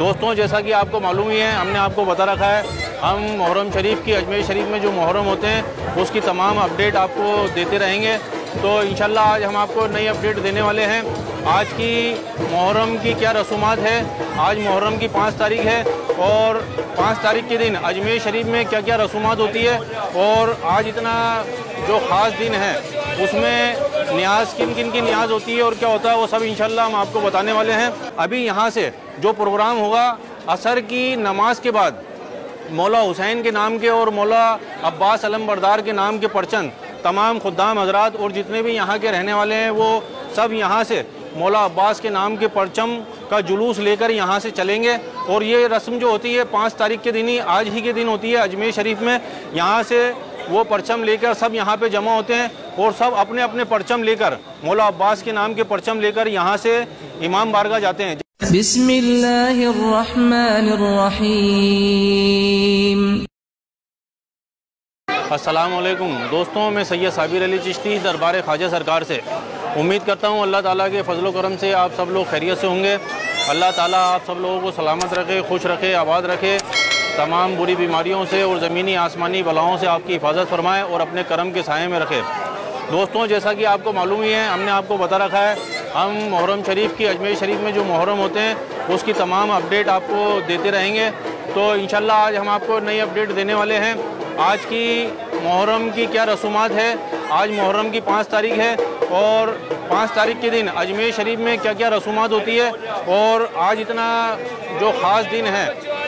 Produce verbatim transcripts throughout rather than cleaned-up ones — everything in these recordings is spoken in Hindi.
दोस्तों, जैसा कि आपको मालूम ही है, हमने आपको बता रखा है, हम मुहर्रम शरीफ की अजमेर शरीफ में जो मुहर्रम होते हैं उसकी तमाम अपडेट आपको देते रहेंगे। तो इंशाल्लाह आज हम आपको नई अपडेट देने वाले हैं। आज की मुहर्रम की क्या रसूमात है, आज मुहर्रम की पाँच तारीख है और पाँच तारीख के दिन अजमेर शरीफ में क्या क्या रसूमात होती है और आज इतना जो ख़ास दिन है उसमें न्याज किन किन की न्याज होती है और क्या होता है, वो सब इंशाल्लाह हम आपको बताने वाले हैं। अभी यहाँ से जो प्रोग्राम होगा असर की नमाज के बाद मौला हुसैन के नाम के और मौला अब्बास अलमबरदार के नाम के परचम तमाम खुद्दाम हजरात और जितने भी यहाँ के रहने वाले हैं वो सब यहाँ से मौला अब्बास के नाम के परचम का जुलूस लेकर यहाँ से चलेंगे। और ये रस्म जो होती है पाँच तारीख के दिन ही, आज ही के दिन होती है अजमेर शरीफ में। यहाँ से वो परचम लेकर सब यहाँ पे जमा होते हैं और सब अपने अपने परचम लेकर मौला अब्बास के नाम के परचम लेकर यहाँ से इमाम बारगाह जाते हैं। बिस्मिल्लाहिर्रहमानिर्रहीम। अस्सलाम वालेकुम दोस्तों, मैं सैयद साबिर अली चिश्ती दरबार ख्वाजा सरकार से उम्मीद करता हूँ अल्लाह ताला के फजल करम से आप सब लोग खैरियत से होंगे। अल्लाह ताला आप सब लोगों को सलामत रखे, खुश रखे, आबाद रखे, तमाम बुरी बीमारियों से और ज़मीनी आसमानी बलाओं से आपकी हिफाजत फरमाए और अपने करम के साए में रखे। दोस्तों, जैसा कि आपको मालूम ही है, हमने आपको बता रखा है, हम मुहर्रम शरीफ की अजमेर शरीफ में जो मुहर्रम होते हैं उसकी तमाम अपडेट आपको देते रहेंगे। तो इंशाल्लाह आज हम आपको नई अपडेट देने वाले हैं। आज की मुहर्रम की क्या रसूमात है, आज मुहर्रम की पाँच तारीख है और पाँच तारीख के दिन अजमेर शरीफ में क्या क्या रसूमात होती है और आज इतना जो ख़ास दिन है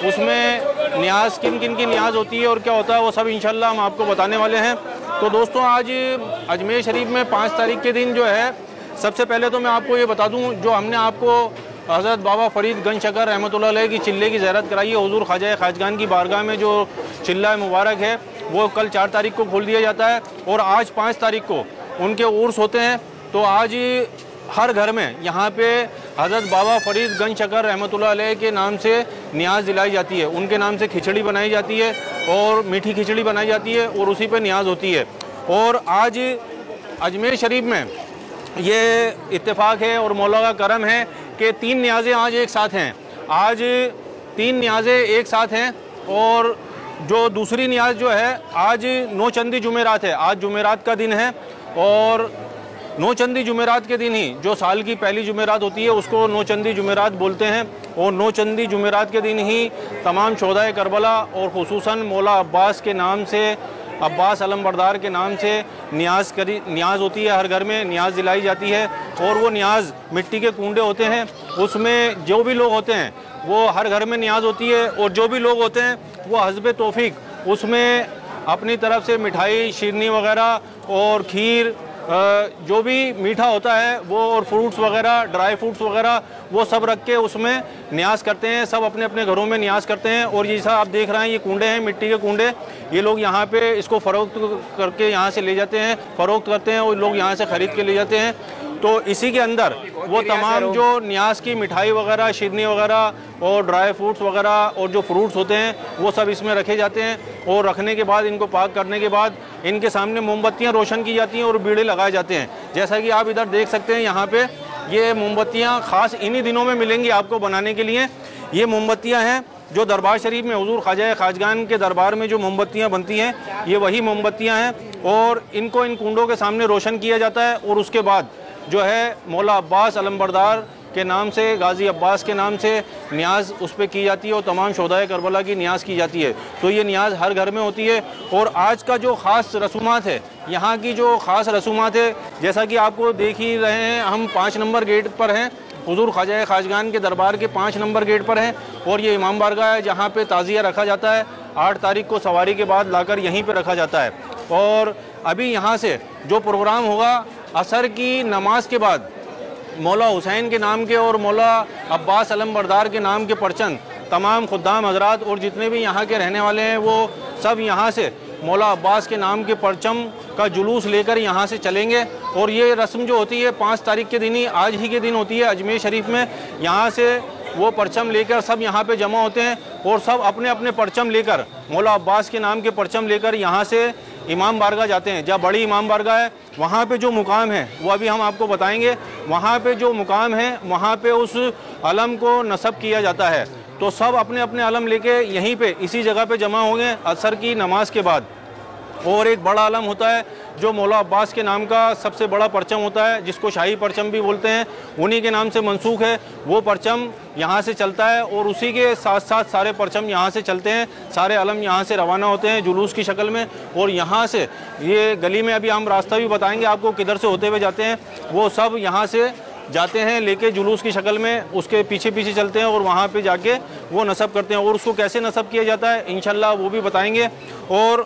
उसमें न्याज किन किन की न्याज होती है और क्या होता है, वो सब इंशाल्लाह हम आपको बताने वाले हैं। तो दोस्तों, आज अजमेर शरीफ में पाँच तारीख के दिन जो है, सबसे पहले तो मैं आपको ये बता दूं, जो हमने आपको हज़रत बाबा फरीद गंज शकर रहमतुल्लाह अलैह की चिल्ले की ज़ियारत कराई है, हुज़ूर ख्वाजा खाजगान की बारगाह में जो चिल्ला मुबारक है वो कल चार तारीख को खोल दिया जाता है और आज पाँच तारीख को उनके उर्स होते हैं। तो आज हर घर में यहाँ पे हज़रत बाबा फरीद गंज शकर रहमतुल्लाह अलैह के नाम से न्याज दिलाई जाती है, उनके नाम से खिचड़ी बनाई जाती है और मीठी खिचड़ी बनाई जाती है और उसी पे न्याज होती है। और आज अजमेर शरीफ में ये इत्तेफाक है और मौला का करम है कि तीन न्याज़ें आज एक साथ हैं। आज तीन न्याज़ें एक साथ हैं और जो दूसरी न्याज जो है आज नौचंदी जुमेरात है, आज जुमेरात का दिन है और नौचंदी जुमेरात के दिन ही जो साल की पहली जुमेरात होती है उसको नौचंदी जुमेरात बोलते हैं और नौचंदी जुमेरात के दिन ही तमाम शोहदाए करबला और खुसूसन मौला अब्बास के नाम से, अब्बास अलमबरदार के नाम से न्याज करी न्याज होती है, हर घर में न्याज दिलाई जाती है। और वो न्याज मिट्टी के कुंडे होते हैं, उसमें जो भी लोग होते हैं वो हर घर में न्याज होती है और जो भी लोग होते हैं वो हस्बे तौफीक उसमें अपनी तरफ से मिठाई, शीरनी वगैरह और खीर, जो भी मीठा होता है वो और फ्रूट्स वगैरह, ड्राई फ्रूट्स वगैरह वो सब रख के उसमें न्याज करते हैं। सब अपने अपने घरों में न्याज करते हैं। और ये जैसा आप देख रहे हैं ये कुंडे हैं, मिट्टी के कुंडे, ये लोग यहाँ पे इसको फ़रोख्त करके यहाँ से ले जाते हैं, फ़रोख्त करते हैं और लोग यहाँ से ख़रीद के ले जाते हैं। तो इसी के अंदर वो तमाम जो न्याज की मिठाई वगैरह, शिरनी वगैरह और ड्राई फ्रूट्स वगैरह और जो फ्रूट्स होते हैं वो सब इसमें रखे जाते हैं। और रखने के बाद इनको पाक करने के बाद इनके सामने मोमबत्तियाँ रोशन की जाती हैं और बीड़े लगाए जाते हैं। जैसा कि आप इधर देख सकते हैं, यहाँ पे ये मोमबत्तियाँ ख़ास इन्हीं दिनों में मिलेंगी आपको बनाने के लिए। ये मोमबत्तियाँ हैं जो दरबार शरीफ में हुज़ूर ख्वाजा खाजगान के दरबार में जो मोमबत्तियाँ बनती हैं, ये वही मोमबत्तियाँ हैं और इनको इन कुंडों के सामने रोशन किया जाता है। और उसके बाद जो है मौला अब्बास अलमबरदार के नाम से, गाजी अब्बास के नाम से न्याज उस पर की जाती है और तमाम शोहदाए करबला की न्याज की जाती है। तो ये न्याज हर घर में होती है। और आज का जो ख़ास रसूमात है, यहाँ की जो ख़ास रसूमात है, जैसा कि आपको देख ही रहे हैं, हम पाँच नंबर गेट पर हैं, हुज़ूर ख्वाजा खाजगान के दरबार के पाँच नंबर गेट पर हैं और ये इमाम बारगाह है जहाँ पे ताज़िया रखा जाता है। आठ तारीख को सवारी के बाद लाकर यहीं पे रखा जाता है। और अभी यहाँ से जो प्रोग्राम होगा असर की नमाज के बाद मौला हुसैन के नाम के और मौला अब्बास अलमबरदार के नाम के परचम तमाम खुद्दाम हजरात और जितने भी यहाँ के रहने वाले हैं वो सब यहाँ से मौला अब्बास के नाम के परचम का जुलूस लेकर यहाँ से चलेंगे। और ये रस्म जो होती है पाँच तारीख के दिन ही, आज ही के दिन होती है अजमेर शरीफ में। यहाँ से वो परचम लेकर सब यहाँ पे जमा होते हैं और सब अपने अपने परचम लेकर मौला अब्बास के नाम के परचम लेकर यहाँ से इमाम बारगाह जाते हैं। जहाँ बड़ी इमाम बारगाह है वहाँ पे जो मुकाम है वो अभी हम आपको बताएंगे। वहाँ पे जो मुकाम है वहाँ पे उस अलम को नस्ब किया जाता है। तो सब अपने अपने अलम लेके यहीं पे इसी जगह पे जमा होंगे असर की नमाज के बाद। और एक बड़ा अलम होता है जो मौला अब्बास के नाम का सबसे बड़ा परचम होता है, जिसको शाही परचम भी बोलते हैं, उन्हीं के नाम से मंसूख है। वो परचम यहाँ से चलता है और उसी के साथ साथ सारे परचम यहाँ से चलते हैं, सारे अलम यहाँ से रवाना होते हैं जुलूस की शक्ल में। और यहाँ से ये गली में अभी हम रास्ता भी बताएंगे आपको किधर से होते हुए जाते हैं, वो सब यहाँ से जाते हैं लेके जुलूस की शक्ल में, उसके पीछे पीछे चलते हैं और वहाँ पे जाके वो नसब करते हैं। और उसको कैसे नसब किया जाता है इंशाल्लाह वो भी बताएंगे। और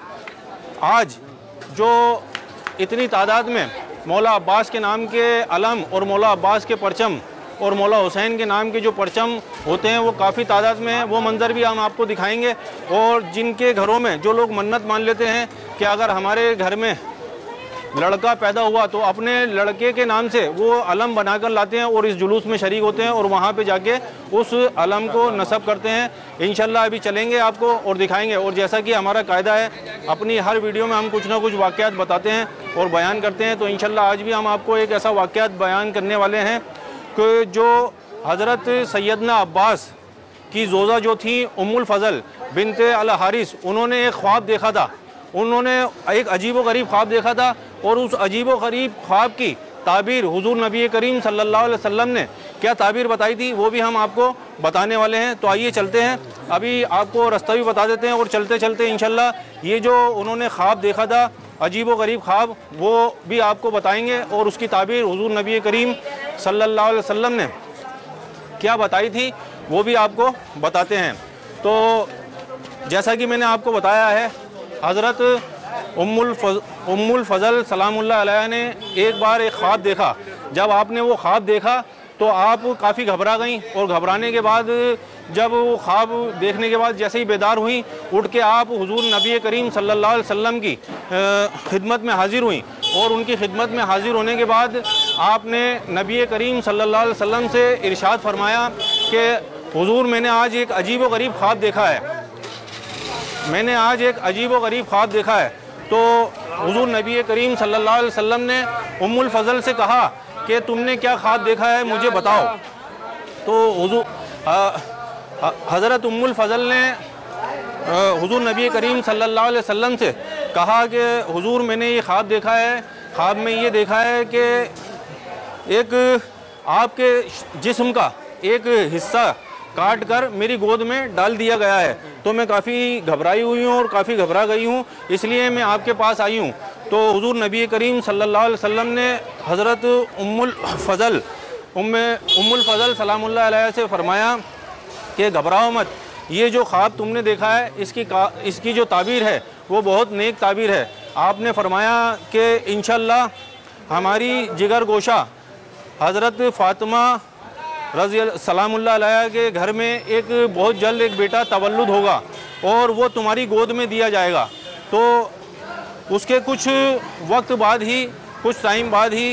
आज जो इतनी तादाद में मौला अब्बास के नाम के अलम और मौला अब्बास के परचम और मौला हुसैन के नाम के जो परचम होते हैं वो काफ़ी तादाद में हैं, वो मंज़र भी हम आपको दिखाएंगे। और जिनके घरों में जो लोग मन्नत मान लेते हैं कि अगर हमारे घर में लड़का पैदा हुआ तो अपने लड़के के नाम से वो अलम बनाकर लाते हैं और इस जुलूस में शरीक होते हैं और वहाँ पे जाके उस अलम को नसब करते हैं। इंशाल्लाह अभी चलेंगे आपको और दिखाएंगे। और जैसा कि हमारा कायदा है, अपनी हर वीडियो में हम कुछ ना कुछ वाक़यात बताते हैं और बयान करते हैं। तो इंशाल्लाह आज भी हम आपको एक ऐसा वाक़यात बयान करने वाले हैं कि जो हज़रत सैयदना अब्बास की जोज़ा जो थी उम्मुल फ़ज़ल बिनते अल हारिस, उन्होंने एक ख्वाब देखा था। उन्होंने एक अजीब व गरीब ख्वाब देखा था और उस अजीब व गरीब ख्वाब की ताबीर हुजूर नबी करीम सल्लल्लाहु अलैहि वसल्लम ने क्या ताबीर बताई थी वो भी हम आपको बताने वाले हैं। तो आइए चलते हैं, अभी आपको रास्ता भी बता देते हैं और चलते चलते इंशाल्लाह ये जो उन्होंने ख्वाब देखा था अजीब व गरीब ख्वाब वो भी आपको बताएंगे और उसकी ताबीर हुजूर नबी करीम सल्लल्लाहु अलैहि वसल्लम ने क्या बताई थी वो भी आपको बताते हैं। तो जैसा कि मैंने आपको बताया है, हज़रत उम्मुल उम्मुल फ़ज़ल सलामुल्लाह अलैहा ने एक बार एक ख्वाब देखा। जब आपने वो ख्वाब देखा तो आप काफ़ी घबरा गईं और घबराने के बाद जब वो ख्वाब देखने के बाद जैसे ही बेदार हुई, उठ के आप हुजूर नबी करीम सल्लल्लाहु अलैहि वसल्लम की खिदमत में हाजिर हुई। और उनकी खिदमत में हाजिर होने के बाद आपने नबी करीम सल्लल्लाहु अलैहि वसल्लम से इरशाद फरमाया कि हुजूर मैंने आज एक अजीब व गरीब ख्वाब देखा है, मैंने आज एक अजीब व गरीब ख्वाब देखा है। तो हुजूर नबी करीम सल्लल्लाहु अलैहि वसल्लम ने उम्मुल फ़ज़ल से कहा कि तुमने क्या ख्वाब देखा है मुझे बताओ। तो हुजूर हज़रत उम्मुल फ़ज़ल ने हुजूर नबी करीम सल्लल्लाहु अलैहि वसल्लम से कहा कि हुजूर मैंने ये ख्वाब देखा है, ख्वाब में ये देखा है कि एक आपके जिस्म का एक हिस्सा काट कर मेरी गोद में डाल दिया गया है। तो मैं काफ़ी घबराई हुई हूँ और काफ़ी घबरा गई हूँ, इसलिए मैं आपके पास आई हूँ। तो हुजूर नबी करीम सल्लल्लाहु अलैहि वसल्लम ने हज़रत उम्मुल फ़ज़ल उम्मे उम्मुल फ़ज़ल सलामुल्लाह अलैहा से फरमाया कि घबराओ मत, ये जो ख्वाब तुमने देखा है इसकी का, इसकी जो ताबीर है वो बहुत नेक ताबीर है। आपने फरमाया कि इंशाअल्लाह हमारी जिगर गोशा हज़रत फ़ातिमा रज़ी सलामुल्लाह अलैहा के घर में एक बहुत जल्द एक बेटा तवल्लुद होगा और वो तुम्हारी गोद में दिया जाएगा। तो उसके कुछ वक्त बाद ही, कुछ टाइम बाद ही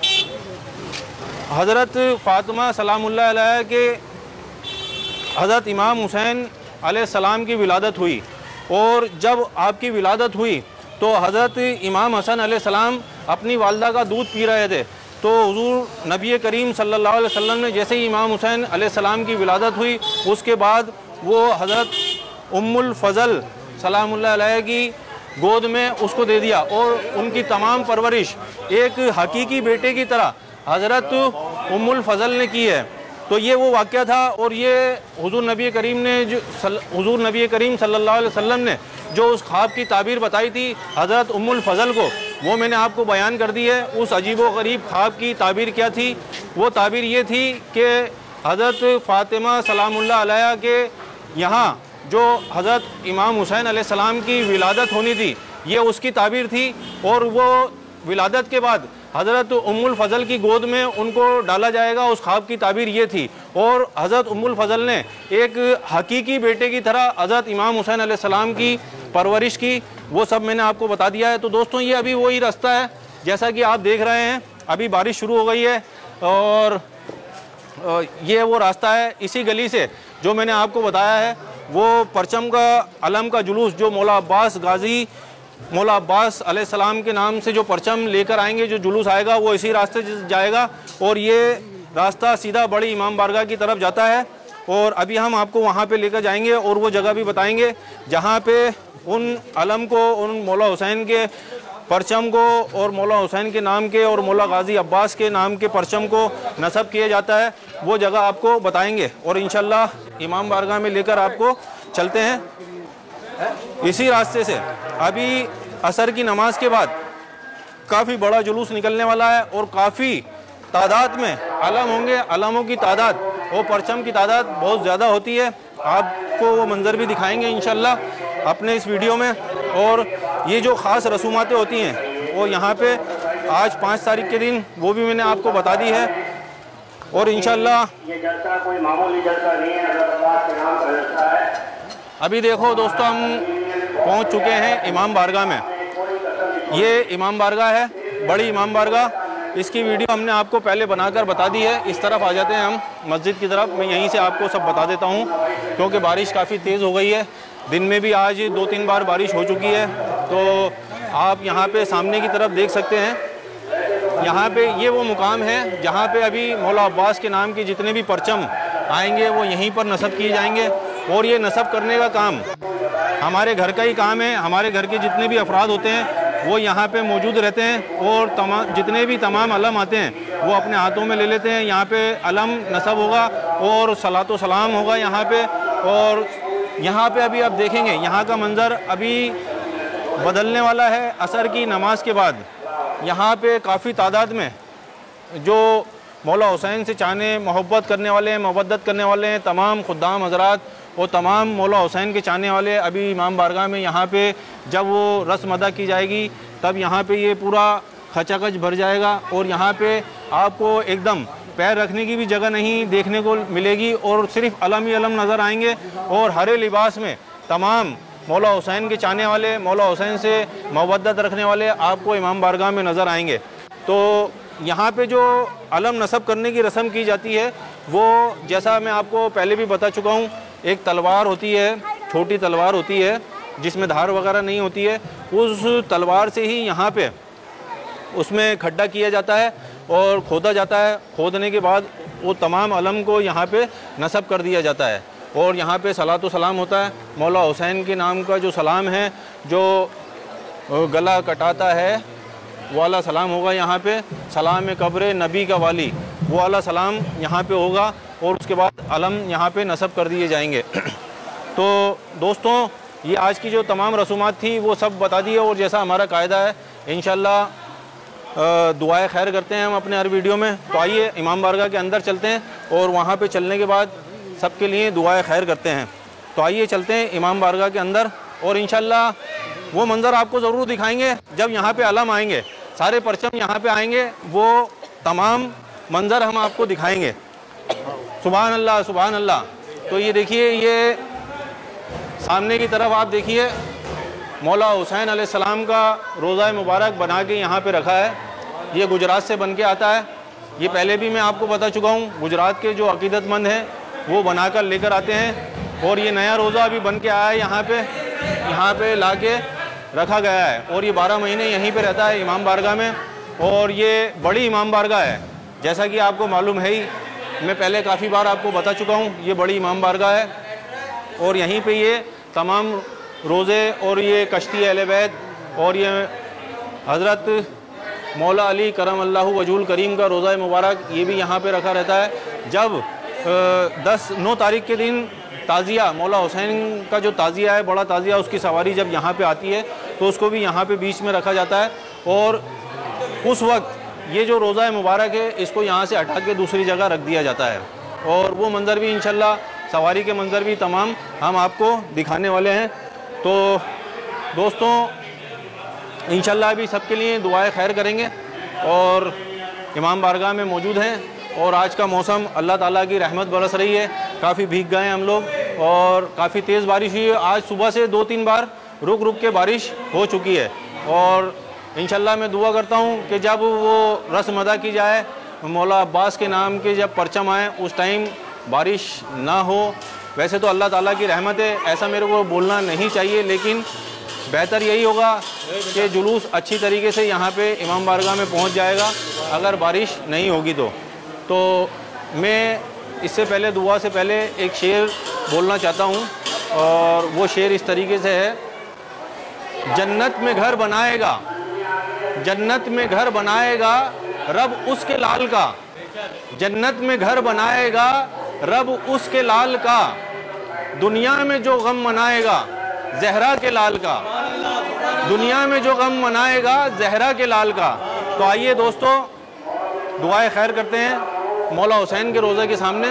हज़रत फ़ातिमा सलामुल्लाह अलैहा के हज़रत इमाम हुसैन अलैहिस्सलाम की विलादत हुई। और जब आपकी विलादत हुई तो हज़रत इमाम हसन अलैहिस्सलाम अपनी वालदा का दूध पी रहे थे। तो हुजूर नबी करीम सल्लल्लाहु अलैहि वसल्लम ने जैसे ही इमाम हुसैन अलैहिस्सलाम की विलादत हुई उसके बाद वो हज़रत उम्मुल फ़ज़ल सलामुल्लाह अलैहा की गोद में उसको दे दिया और उनकी तमाम परवरिश एक हकीकी बेटे की तरह हज़रत उम्मुल फ़ज़ल ने की है। तो ये वो वाक़या था और ये हुजूर नबी करीम ने जो हुजूर नबी करीम सल्लल्लाहु अलैहि वसल्लम ने जो उस ख्वाब की ताबीर बताई थी हज़रत उम्मुल फ़ज़ल को, वो मैंने आपको बयान कर दी है। उस अजीब व गरीब ख्वाब की ताबीर क्या थी? वो ताबीर ये थी कि हज़रत फ़ातिमा सलामुल्लाह अलैहा के यहाँ जो हज़रत इमाम हुसैन अलैहिस्सलाम की विलादत होनी थी ये उसकी ताबीर थी। और वो विलादत के बाद हज़रत उम्मुल फ़ज़ल की गोद में उनको डाला जाएगा, उस ख्वाब की ताबीर ये थी। और हज़रत उम्मुल फ़ज़ल ने एक हकीकी बेटे की तरह हज़रत इमाम हुसैन अलैहिस्सलाम की परवरिश की, वो सब मैंने आपको बता दिया है। तो दोस्तों ये अभी वही रास्ता है जैसा कि आप देख रहे हैं, अभी बारिश शुरू हो गई है और ये वो रास्ता है। इसी गली से जो मैंने आपको बताया है वो परचम का अलम का जुलूस जो मौला अब्बास गाजी मौला अब्बास अलैहिस्सलाम के नाम से जो परचम लेकर आएंगे, जो जुलूस आएगा वो इसी रास्ते जाएगा और ये रास्ता सीधा बड़ी इमाम बारगाह की तरफ जाता है। और अभी हम आपको वहाँ पे लेकर जाएंगे और वो जगह भी बताएंगे जहाँ पे उन अलम को, उन मौला हुसैन के परचम को और मौला हुसैन के नाम के और मौला गाजी अब्बास के नाम के परचम को नस्ब किया जाता है। वो जगह आपको बताएंगे और इंशाल्लाह इमाम बारगाह में लेकर आपको चलते हैं। इसी रास्ते से अभी असर की नमाज के बाद काफ़ी बड़ा जुलूस निकलने वाला है और काफ़ी तादाद में अलम होंगे। अलमों की तादाद और परचम की तादाद बहुत ज़्यादा होती है। आपको वो मंज़र भी दिखाएंगे इंशाल्लाह अपने इस वीडियो में। और ये जो ख़ास रसूमातें होती हैं वो यहाँ पे आज पाँच तारीख के दिन वो भी मैंने आपको बता दी है। और इंशाल्लाह ये जलसा कोई मामूली जलसा नहीं है, अल्लाह के नाम का जलसा है। अभी देखो दोस्तों, हम पहुँच चुके हैं इमाम बारगाह में। ये इमाम बारगाह है, बड़ी इमाम बारगाह। इसकी वीडियो हमने आपको पहले बनाकर बता दी है। इस तरफ आ जाते हैं हम मस्जिद की तरफ। मैं यहीं से आपको सब बता देता हूँ क्योंकि बारिश काफ़ी तेज़ हो गई है। दिन में भी आज दो तीन बार बारिश हो चुकी है। तो आप यहाँ पे सामने की तरफ देख सकते हैं। यहाँ पे ये वो मुकाम है जहाँ पे अभी मौला अब्बास के नाम के जितने भी परचम आएंगे वो यहीं पर नस्ब किए जाएंगे। और ये नस्ब करने का काम हमारे घर का ही काम है। हमारे घर के जितने भी अफराद होते हैं वो यहाँ पे मौजूद रहते हैं और तमाम जितने भी तमाम अलम आते हैं वो अपने हाथों में ले लेते हैं। यहाँ पे अलम नस्ब होगा और सलातो सलाम होगा यहाँ पे। और यहाँ पे अभी आप देखेंगे यहाँ का मंज़र अभी बदलने वाला है। असर की नमाज के बाद यहाँ पे काफ़ी तादाद में जो मौला हुसैन से चाहने मोहब्बत करने वाले हैं, मोहब्बत करने वाले हैं, तमाम खुद्दाम हज़रात और तमाम मौला हुसैन के चाहने वाले अभी इमाम बारगाह में यहाँ पे जब वो रस्म अदा की जाएगी तब यहाँ पे ये पूरा खचाखच भर जाएगा। और यहाँ पे आपको एकदम पैर रखने की भी जगह नहीं देखने को मिलेगी और सिर्फ अलम ही अलम नज़र आएंगे। और हरे लिबास में तमाम मौला हुसैन के चाहने वाले, मौला हुसैन से मोहब्बत रखने वाले आपको इमाम बारगाह में नज़र आएंगे। तो यहाँ पे जो अलम नस्ब करने की रस्म की जाती है वो जैसा मैं आपको पहले भी बता चुका हूँ, एक तलवार होती है, छोटी तलवार होती है जिसमें धार वगैरह नहीं होती है। उस तलवार से ही यहाँ पे उसमें खड्डा किया जाता है और खोदा जाता है। खोदने के बाद वो तमाम अलम को यहाँ पे नस्ब कर दिया जाता है और यहाँ पे सलातो सलाम होता है। मौला हुसैन के नाम का जो सलाम है, जो गला कटाता है वो वाला सलाम होगा यहाँ पे। सलाम कब्र नबी का वाली वो वाला सलाम यहाँ पे होगा और उसके बाद अलम यहाँ पे नस्ब कर दिए जाएंगे। तो दोस्तों, ये आज की जो तमाम रसूमात थी वो सब बता दी है। और जैसा हमारा कायदा है इंशाल्लाह दुआएं खैर करते हैं हम अपने हर वीडियो में। तो आइए इमाम बारगाह के अंदर चलते हैं और वहाँ पे चलने के बाद सबके लिए दुआएं खैर करते हैं। तो आइए चलते हैं इमाम बारगाह के अंदर और इंशाल्लाह वो मंज़र आपको ज़रूर दिखाएंगे जब यहाँ पे अलम आएंगे, सारे परचम यहाँ पे आएंगे, वो तमाम मंज़र हम आपको दिखाएंगे। सुभान अल्लाह, सुभान अल्लाह। तो ये देखिए, ये सामने की तरफ आप देखिए मौला हुसैन अलैहिस्सलाम का रोज़ा मुबारक बना के यहाँ पे रखा है। ये गुजरात से बन के आता है। ये पहले भी मैं आपको बता चुका हूँ, गुजरात के जो अकीदतमंद हैं वो बनाकर लेकर आते हैं। और ये नया रोज़ा अभी बन के आया है, यहाँ पे यहाँ पे ला के रखा गया है और ये बारह महीने यहीं पे रहता है इमाम बारगाह में। और ये बड़ी इमाम बारगाह है, जैसा कि आपको मालूम है ही, मैं पहले काफ़ी बार आपको बता चुका हूँ। ये बड़ी इमाम बारगाह है और यहीं पे ये तमाम रोज़े और ये कश्ती अहले बैत और ये हज़रत मौला अली करम अल्लाहु वजहुल करीम का रोज़ा मुबारक ये भी यहाँ पे रखा रहता है। जब दस नौ तारीख के दिन ताज़िया, मौला हुसैन का जो ताज़िया है, बड़ा ताज़िया, उसकी सवारी जब यहाँ पे आती है तो उसको भी यहाँ पे बीच में रखा जाता है। और उस वक्त ये जो रोज़ा मुबारक है इसको यहाँ से हटा के दूसरी जगह रख दिया जाता है। और वो मंज़र भी इंशाल्लाह, सवारी के मंज़र भी तमाम हम आपको दिखाने वाले हैं। तो दोस्तों, इंशाल्लाह अभी सबके लिए दुआएं खैर करेंगे और इमाम बारगाह में मौजूद हैं। और आज का मौसम अल्लाह ताला की रहमत बरस रही है, काफ़ी भीग गए हम लोग और काफ़ी तेज़ बारिश हुई है। आज सुबह से दो तीन बार रुक रुक के बारिश हो चुकी है। और इंशाल्लाह मैं दुआ करता हूँ कि जब वो रस्म अदा की जाए, मौला अब्बास के नाम के जब परचम आए, उस टाइम बारिश ना हो। वैसे तो अल्लाह ताला की रहमत है, ऐसा मेरे को बोलना नहीं चाहिए, लेकिन बेहतर यही होगा कि जुलूस अच्छी तरीके से यहाँ पे इमाम बारगाह में पहुँच जाएगा अगर बारिश नहीं होगी तो। तो मैं इससे पहले दुआ से पहले एक शेर बोलना चाहता हूँ, और वो शेर इस तरीके से है। जन्नत में घर बनाएगा, जन्नत में घर बनाएगा रब उसके लाल का, जन्नत में घर बनाएगा रब उसके लाल का, दुनिया में जो गम मनाएगा जहरा के लाल का, दुनिया में जो गम मनाएगा जहरा के लाल का। तो आइए दोस्तों दुआए खैर करते हैं मौला हुसैन के रोज़े के सामने।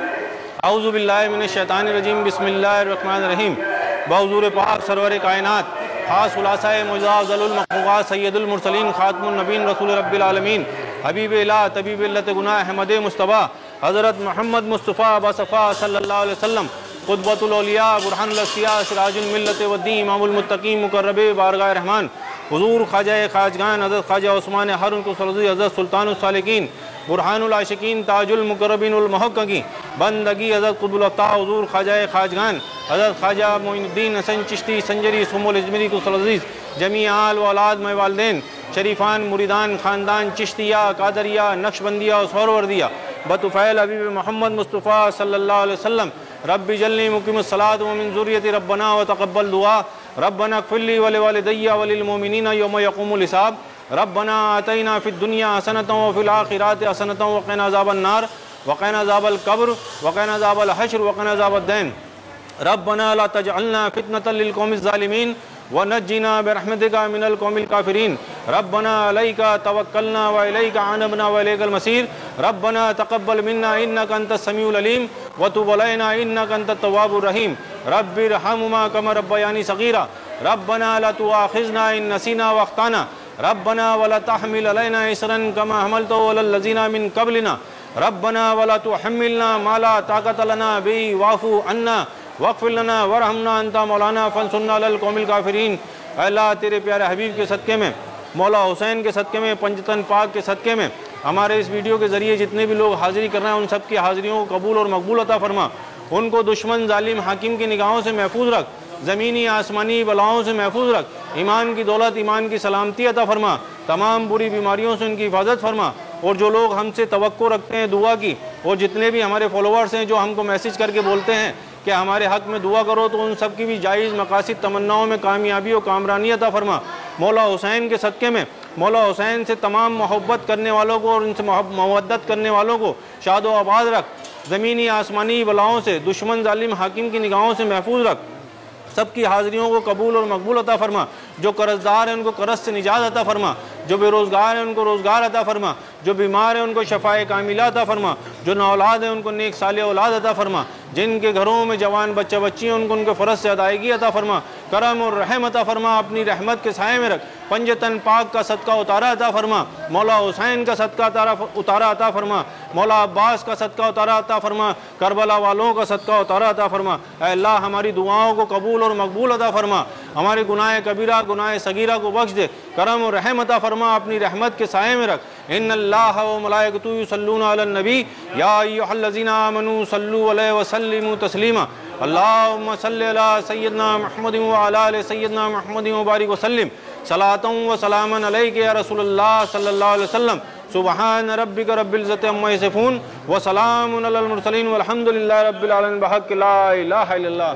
आऊज़ु बिल्लाहि मिनश शैतानिर रजीम, बिस्मिल्लाहिर रहमानिर रहीम। बहुज़ूर पाक सरवर कायनात, खास खुलासाए मुजाज़लुल मखलूक़ात, सय्यदुल मुरसलीन, खातमुन नबीन, रसूल रब्बिल आलमीन, हबीब इलाह, तबीब इल्लत गुनाह, अहमद मुस्तफ़ा, हज़रत मोहम्मद मुस्तफ़ा बसफ़ा सल्लल्लाहु अलैहि वसल्लम, क़ुतबतुल औलिया, बुरहानुल अस्फ़िया, सिराजुल मिल्लत वद्दीन, इमामुल मुत्तक़ीन, मुक़र्रबे बारगाह रहमान, हुज़ूर ख्वाजा खाजगान हज़रत ख्वाजा उस्मान हारून कुसरज़ी, हज़रत सुल्तानुल सालिकीन, बुरहानुल आशिकीन, ताजुल मुक़र्रबीनुल मुहक़्क़क़ीन, बंदगी हज़रत क़ुतबुल अता, हुज़ूर ख्वाजा खाजगान हज़रत ख्वाजा मोइनुद्दीन हसन चिश्ती संजरी सुमुल इजमरी कुसरज़ी, जमी आल व औलाद में वालिदैन, शरीफान, मुरीदान, ख़ानदान, चिश्तिया, कादरिया, नक्शबंदिया और सोहरवर्दिया, बतुफ़ैल हबीब मोहम्मद मुस्तफ़ा सल्लल्लाहु अलैहि वसल्लम, रब्बि जल्नी मुक़ीमुस सलात व मिन ज़ुर्रियति रब्बना व तक़ब्बल दुआ, रब्बना इग़फ़िरली व लिवालिदैया व लिल मुमिनीना यौम यक़ूमुल हिसाब, रब्बना आतैना फ़िद दुनिया हसनतन व फ़िल आख़िराति हसनतन व क़िना अज़ाबन नार व क़िना अज़ाबल क़ब्र व क़िना अज़ाबल हश्र व क़िना अज़ाबद दैन, रब्बना ला तजअलना फ़ितनतल लिल क़ौमिज़ ज़ालिमीन व नज्जिना बिरहमतिका मिनल क़ौमिल काफ़िरीन, रब्बना अलैका तवक्कलना व इलैका अनबना व इलैकल मसीर, रब्बना तक़ब्बल मिन्ना इन्नका अंतस समीउल अलीम व तुब अलैना इन्नका अंतत तव्वाबुर रहीम, रब्बिरहमुमा कमा रब्बयानी सग़ीरा, रब्बना ला तुआख़िज़ना इन नसीना व अख़्ताना, रब्बना वला तहमिल अलैना इसरन कमा हमलतहु अलल लज़ीना मिन क़ब्लिना, रब्बना वला तुहम्मिलना मा ला ताक़त लना बिही वाफ़ु अन्ना वग़फ़िर लना वरहमना अंता मौलाना फ़ंसुरना अलल क़ौमिल काफ़िरीन। अल्लाह तेरे प्यारे हबीब के सदक़े में, मौला हुसैन के सदक़े में, पंजतन पाक के सदक़े में हमारे इस वीडियो के ज़रिए जितने भी लोग हाज़िरी कर रहे हैं उन सब की हाज़िरियों को कबूल और मकबूल अता फ़रमा, उनको दुश्मन जालिम हाकिम की निगाहों से महफूज रख, ज़मीनी आसमानी बलाओं से महफूज रख, ईमान की दौलत, ईमान की सलामती अता फ़रमा, तमाम बुरी बीमारियों से उनकी हिफाजत फरमा। और जो लोग हमसे तवक्को रखते हैं दुआ की, और जितने भी हमारे फॉलोअर्स हैं जो हमको मैसेज करके बोलते हैं कि हमारे हक़ में दुआ करो, तो उन सब की भी जायज़ मकासिद तमन्नाओं में कामयाबी और कामरानी अता फ़रमा। मौला हुसैन के सदक़े में मौला हुसैन से तमाम मोहब्बत करने वालों को और उनसे मवद्दत करने वालों को शादो आबाद रख, ज़मीनी आसमानी बलाओं से, दुश्मन जालिम हाकिम की निगाहों से महफूज रख, सबकी हाज़िरियों को कबूल और मकबूल अता फ़रमा। जो कर्ज़दार हैं उनको कर्ज़ से निजात अता फ़रमा, जो बेरोज़गार हैं उनको रोज़गार अता फ़रमा, जो बीमार हैं उनको शफ़ाए कामिला अता फ़रमा, जो नौलाद हैं उनको नेक साले औलाद अता फ़रमा, जिनके घरों में जवान बच्चा बच्ची हैं उनको उनके फ़र्ज़ से अदायगी अता फ़रमा, करम और रहम अता फ़रमा, अपनी रहमत के साए में रख, पंजतन पाक का सदका उतारा अता फ़रमा, मौला हुसैन का सदका उतारा अता फ़रमा, मौला अब्बास का सदका उतारा अता फ़रमा, करबला वालों का सदका उतारा अता फ़रमा। ऐ अल्लाह हमारी दुआओं को कबूल और मकबूल अता फ़रमा, हमारे गुनाह कबीरा गुनाह सगीरा को बख्श दे, करम और रहम अता फ़रमा, अपनी रहमत के साए में रख। इन्नल्लाह व मलाइकतुहु युसल्लूना अलन नबी या अय्युहल्लज़ीना आमनू सल्लू अलैहि व सल्लिमू तस्लीमा, अल्लाहुम्मा सल्लि अला सय्यिदना मुहम्मदिन व अला आलि सय्यिदना मुहम्मदिन व बारिक व सल्लिम सलातन व सलामन अलैका या रसूलल्लाह सल्लल्लाहु अलैहि वसल्लम। सुबहान रब्बिका रब्बिल इज़्ज़ति अम्मा यसिफून व सलामुन अलल मुरसलीन वल्हम्दुलिल्लाहि रब्बिल आलमीन बिहक़्क़ि ला इलाहा इल्लल्लाह।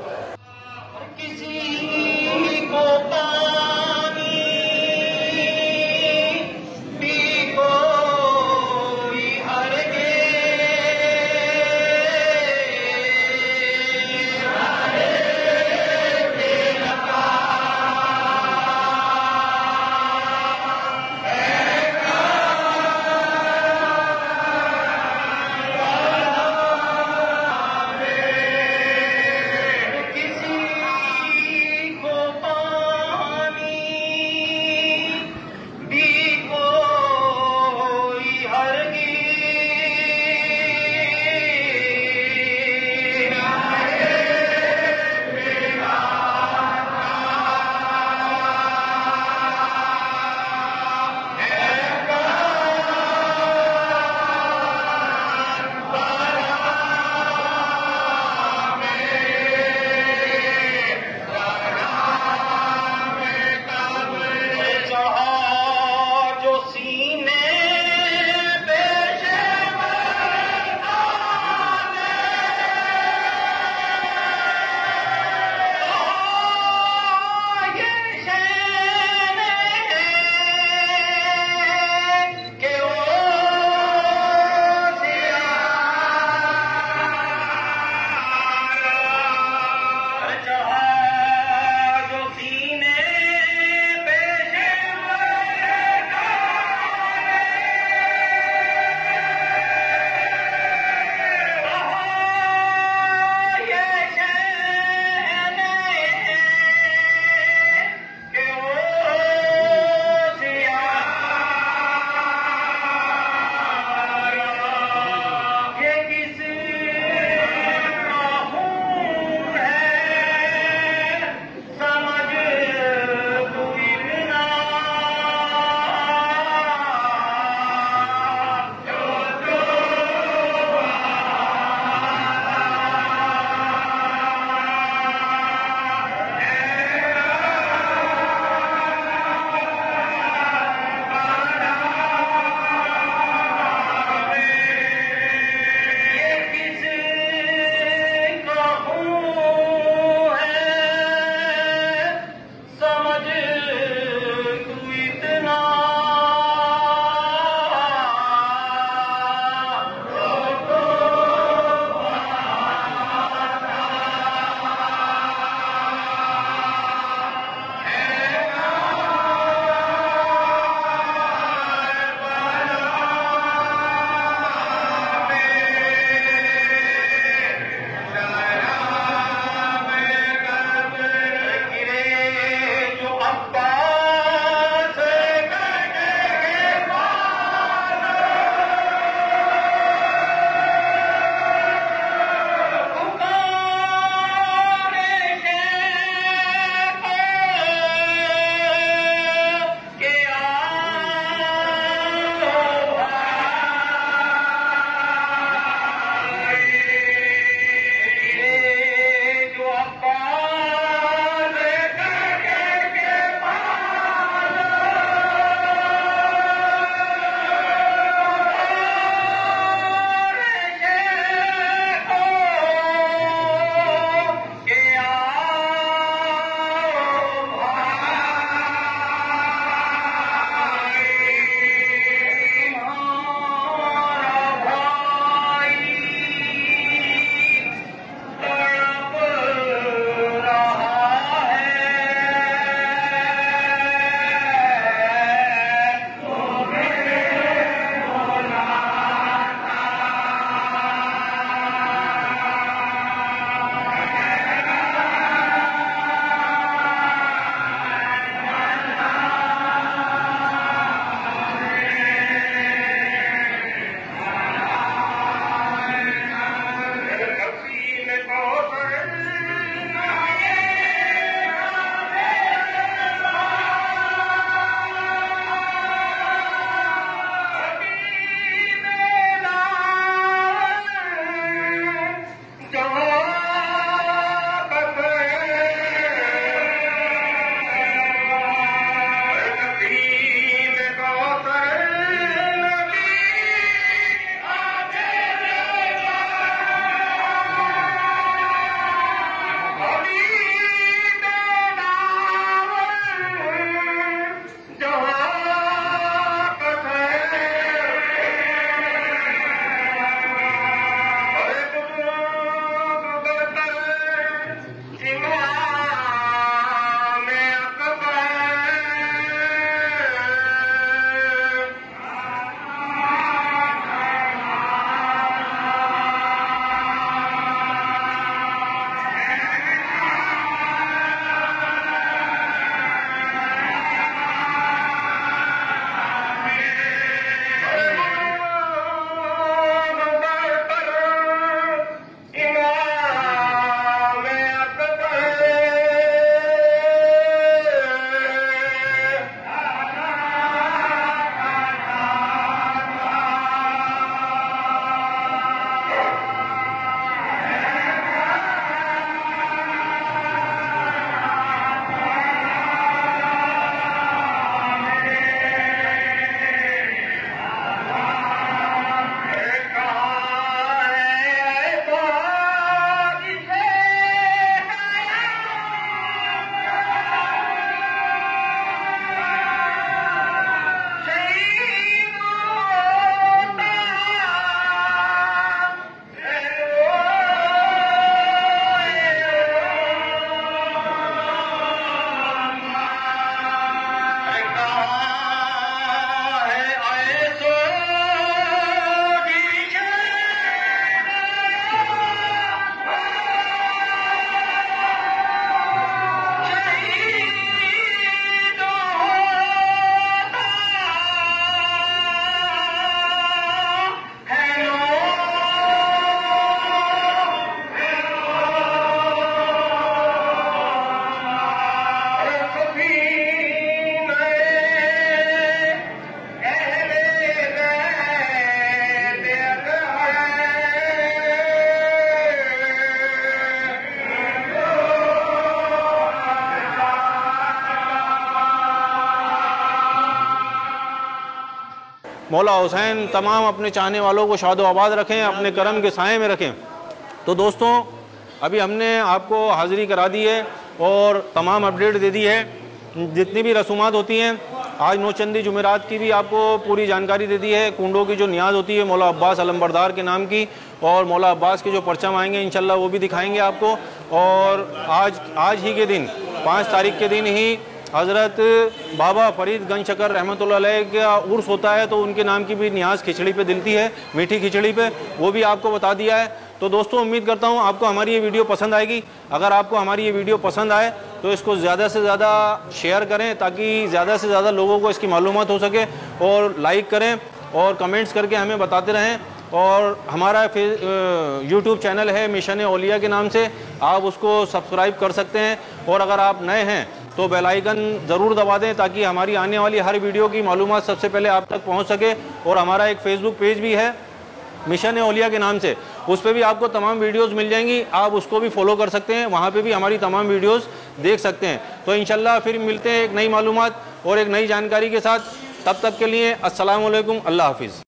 मौला हुसैन तमाम अपने चाहने वालों को शादो आबाद रखें, अपने करम के साए में रखें। तो दोस्तों अभी हमने आपको हाज़िरी करा दी है और तमाम अपडेट दे दी है, जितनी भी रसूमात होती हैं। आज नौचंदी जुमेरात की भी आपको पूरी जानकारी दे दी है। कुंडों की जो नियाज होती है मौला अब्बास अलमबरदार के नाम की, और मौला अब्बास के जो परचम आएंगे इंशाल्लाह वो भी दिखाएंगे आपको। और आज आज ही के दिन पाँच तारीख के दिन ही हज़रत बाबा फरीद गंज शकर रहमतुल्लाह अलैह का उर्स होता है, तो उनके नाम की भी नियाज खिचड़ी पे दिलती है, मीठी खिचड़ी पे, वो भी आपको बता दिया है। तो दोस्तों उम्मीद करता हूँ आपको हमारी ये वीडियो पसंद आएगी। अगर आपको हमारी ये वीडियो पसंद आए तो इसको ज़्यादा से ज़्यादा शेयर करें ताकि ज़्यादा से ज़्यादा लोगों को इसकी मालूमात हो सके, और लाइक करें और कमेंट्स करके हमें बताते रहें। और हमारा यूट्यूब चैनल है मिशन औलिया के नाम से, आप उसको सब्सक्राइब कर सकते हैं। और अगर आप नए हैं तो बेल आइकन ज़रूर दबा दें ताकि हमारी आने वाली हर वीडियो की मालूमात सबसे पहले आप तक पहुंच सके। और हमारा एक फेसबुक पेज भी है मिशन औलिया के नाम से, उस पर भी आपको तमाम वीडियोस मिल जाएंगी, आप उसको भी फॉलो कर सकते हैं, वहाँ पे भी हमारी तमाम वीडियोस देख सकते हैं। तो इंशाल्लाह फिर मिलते हैं एक नई मालूमात और एक नई जानकारी के साथ। तब तक के लिए अस्सलाम वालेकुम, अल्लाह हाफिज़।